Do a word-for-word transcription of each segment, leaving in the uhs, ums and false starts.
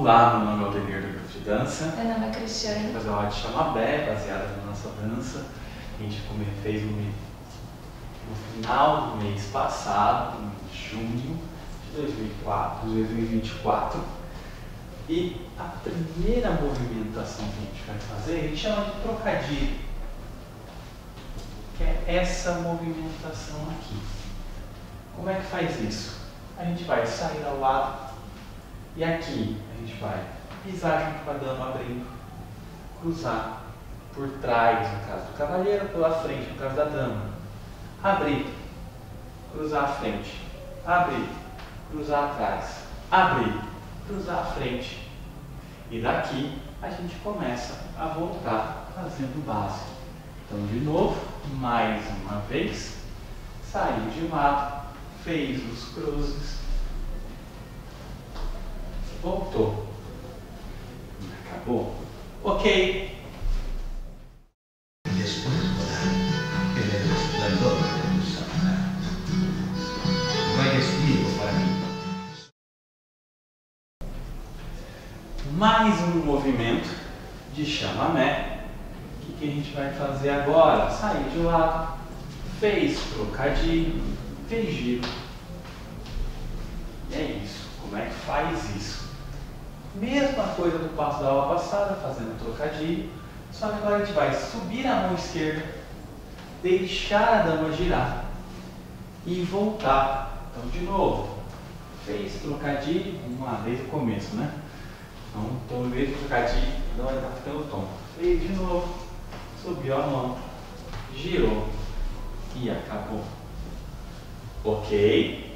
Olá, meu nome é Aldenir do grupo de dança. Meu nome é Cristiane. Vou fazer uma aula de chamamé baseada na nossa dança. A gente fez no, no final do mês passado, em junho de dois mil e vinte e quatro. E a primeira movimentação que a gente vai fazer, a gente chama de trocadilho, que é essa movimentação aqui. Como é que faz isso? A gente vai sair ao lado e aqui a gente vai pisar junto com a dama, abrindo, cruzar por trás, no caso do cavalheiro, pela frente, no caso da dama. Abrir, cruzar a frente, abrir, cruzar atrás, abrir, cruzar a frente. E daqui a gente começa a voltar fazendo o básico. Então, de novo, mais uma vez, saiu de um lado, fez os cruzes, voltou. Acabou? Ok. Mais um movimento de chamamé. O que, que a gente vai fazer agora? Sair de lado, fez trocadilho, fez giro. E é isso. Como é que faz isso? Mesma coisa do passo da aula passada, fazendo trocadilho, só que agora a gente vai subir a mão esquerda, deixar a dama girar e voltar. Então, de novo, fez trocadilho, vamos lá, desde o começo, né? Então, então no meio do trocadilho, a dama está ficando tom. Fez de novo, subiu a mão, girou e acabou. Ok?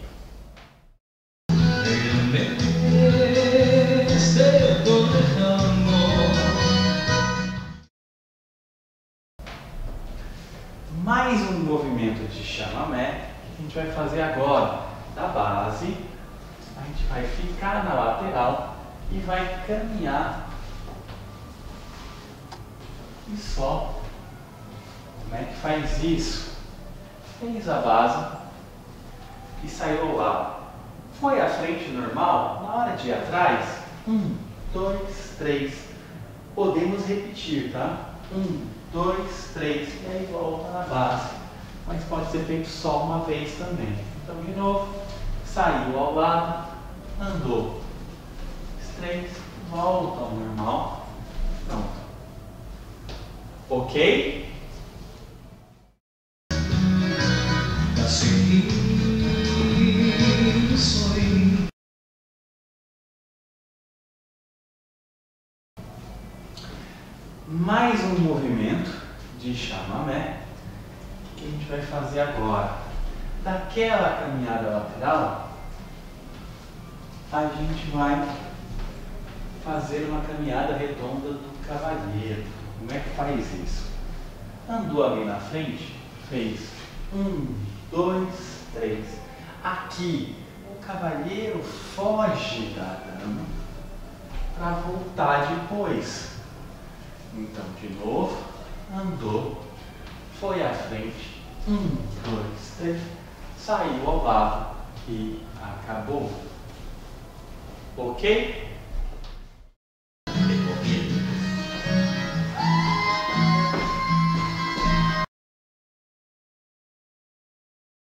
Mais um movimento de chamamé que a gente vai fazer agora. Da base, a gente vai ficar na lateral e vai caminhar e só. Como é que faz isso? Fez a base e saiu ao lado. Foi à frente normal, na hora de ir atrás, um, dois, três. Podemos repetir, tá? Um, dois, três, e aí volta na base. Mas pode ser feito só uma vez também. Então, de novo, saiu ao lado, andou. Três, volta ao normal. Pronto. Ok? Mais um movimento de chamamé que a gente vai fazer agora. Daquela caminhada lateral, a gente vai fazer uma caminhada redonda do cavalheiro. Como é que faz isso? Andou ali na frente, fez um, dois, três. Aqui, o cavalheiro foge da dama para voltar depois. Então, de novo, andou, foi à frente, um, dois, três, saiu ao lado e acabou. Ok?